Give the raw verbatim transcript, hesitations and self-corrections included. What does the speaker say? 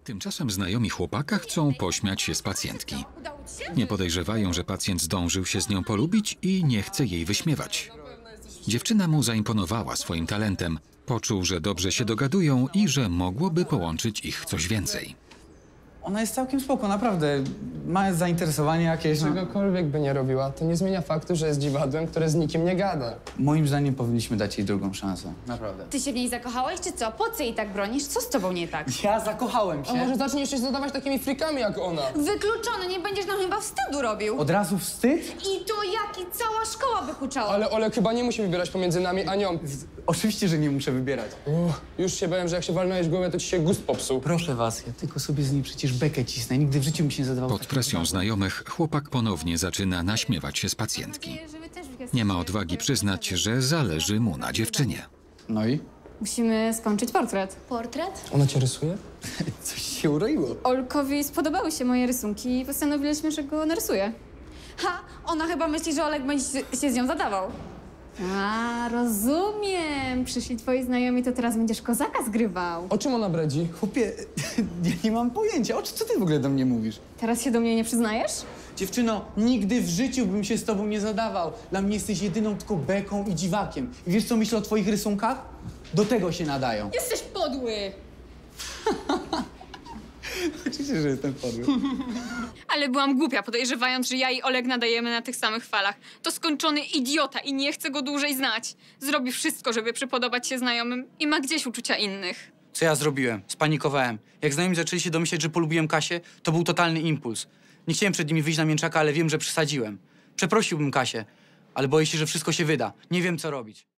Tymczasem znajomi chłopaka chcą pośmiać się z pacjentki. Nie podejrzewają, że pacjent zdążył się z nią polubić i nie chce jej wyśmiewać. Dziewczyna mu zaimponowała swoim talentem. Poczuł, że dobrze się dogadują i że mogłoby połączyć ich coś więcej. Ona jest całkiem spoko, naprawdę. Ma zainteresowanie jakieś, no. Czegokolwiek by nie robiła, to nie zmienia faktu, że jest dziwadłem, które z nikim nie gada. Moim zdaniem powinniśmy dać jej drugą szansę. Naprawdę. Ty się w niej zakochałeś, czy co? Po co jej tak bronisz? Co z tobą nie tak? Ja zakochałem A się. może zaczniesz się zadawać takimi frikami jak ona? Wykluczony, nie będziesz nam chyba wstydu robił. Od razu wstyd? I to jaki cała szkoła by huczała. Ale Olek chyba nie musi wybierać pomiędzy nami a nią. Oczywiście, że nie muszę wybierać. Uff, już się bałem, że jak się walnąłeś w głowę, to ci się gust popsuł. Proszę was, ja tylko sobie z niej przecież bekę cisnę. Nigdy w życiu mi się nie zadawało. Pod presją znajomych chłopak ponownie zaczyna naśmiewać się z pacjentki. Nie ma odwagi przyznać, że zależy mu na dziewczynie. No i? Musimy skończyć portret. Portret? Ona cię rysuje? Coś się uroiło. Olkowi spodobały się moje rysunki i postanowiliśmy, że go narysuję. Ha, ona chyba myśli, że Olek będzie się z nią zadawał. A, rozumiem. Przyszli twoi znajomi, to teraz będziesz kozaka zgrywał. O czym ona bredzi? Chłopie, ja nie mam pojęcia. O co ty w ogóle do mnie mówisz? Teraz się do mnie nie przyznajesz? Dziewczyno, nigdy w życiu bym się z tobą nie zadawał. Dla mnie jesteś jedyną tylko beką i dziwakiem. I wiesz, co myślę o twoich rysunkach? Do tego się nadają. Jesteś podły! Oczywiście, że jestem podły. Ale byłam głupia, podejrzewając, że ja i Olek nadajemy na tych samych falach. To skończony idiota i nie chcę go dłużej znać. Zrobi wszystko, żeby przypodobać się znajomym i ma gdzieś uczucia innych. Co ja zrobiłem? Spanikowałem. Jak znajomi zaczęli się domyślać, że polubiłem Kasię, to był totalny impuls. Nie chciałem przed nimi wyjść na mięczaka, ale wiem, że przesadziłem. Przeprosiłbym Kasię, ale boję się, że wszystko się wyda. Nie wiem, co robić.